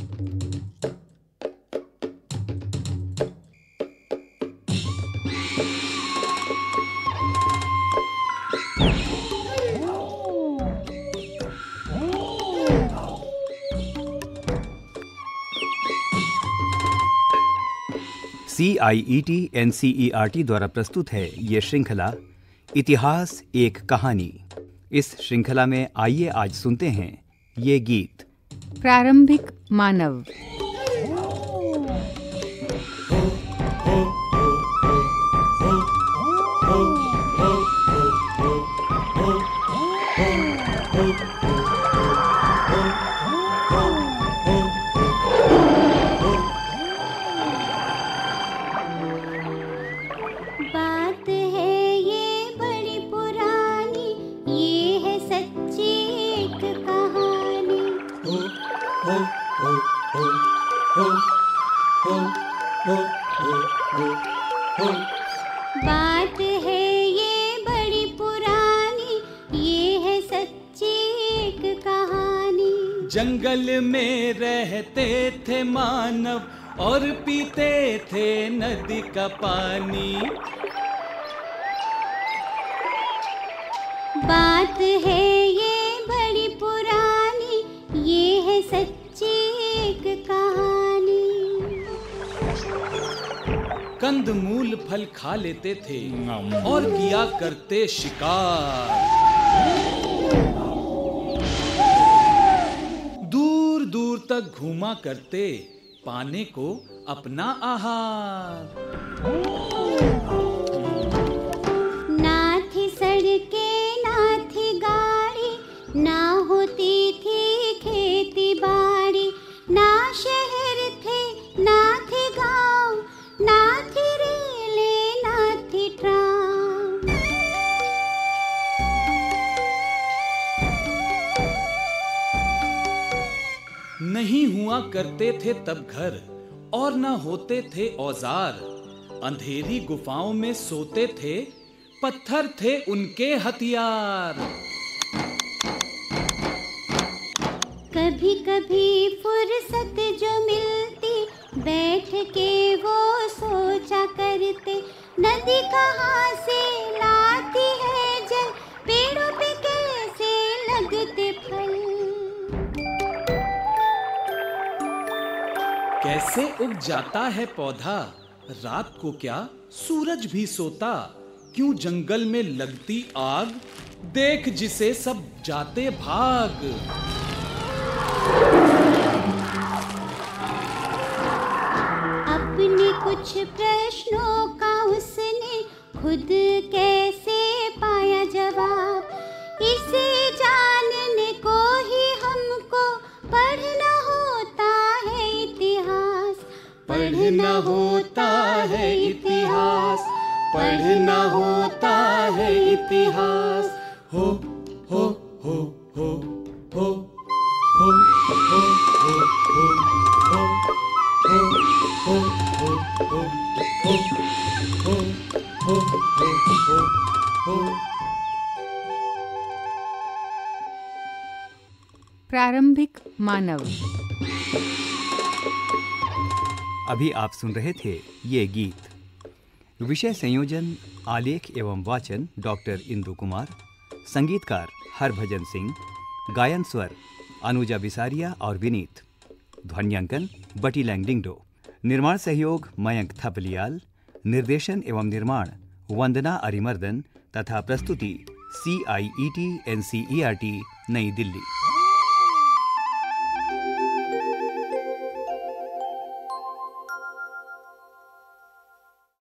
CIET NCERT द्वारा प्रस्तुत है ये श्रृंखला इतिहास एक कहानी। इस श्रृंखला में आइए आज सुनते हैं ये गीत। प्रारंभिक मानव। बात है ये बड़ी पुरानी, ये है सच्ची एक कहानी। जंगल में रहते थे मानव और पीते थे नदी का पानी। बात है ये बड़ी पुरानी, ये है सच्ची एक कहानी। कंदमूल फल खा लेते थे और किया करते शिकार। दूर दूर तक घूमा करते पाने को अपना आहार। ना थी सड़कें ना थी गाड़ी, ना होती थी खेती बाड़ी। ना शहर थे ना थे गांव, ना थी रेलें ना थी ट्राम। नहीं हुआ करते थे तब घर और न होते थे औजार। अंधेरी गुफाओं में सोते थे, पत्थर थे उनके हथियार। कभी कभी फुर्सत जो मिलती, बैठ के वो सोचा करते। नदी कहाँ से लाती है जल, पेड़ों पे कैसे लगते फल। कैसे उग जाता है पौधा, रात को क्या सूरज भी सोता। क्यों जंगल में लगती आग, देख जिसे सब जाते भाग। अपने कुछ प्रश्नों का उसने खुद कैसे पाया जवाब। इसे जानने को ही हमको पढ़ना होता है इतिहास। पढ़ना होता है इतिहास, पढ़ना होता है इतिहास। हो हो हो हो हो हो हो हो हो प्रारंभिक मानव। अभी आप सुन रहे थे ये गीत। विषय संयोजन, आलेख एवं वाचन डॉक्टर इंदु कुमार, संगीतकार हरभजन सिंह, गायन स्वर अनुजा बिसारिया और विनीत, ध्वन्यांकन बटी लैंगडिंगडो, निर्माण सहयोग मयंक थपलियाल, निर्देशन एवं निर्माण वंदना अरिमर्दन तथा प्रस्तुति CIET NCERT नई दिल्ली।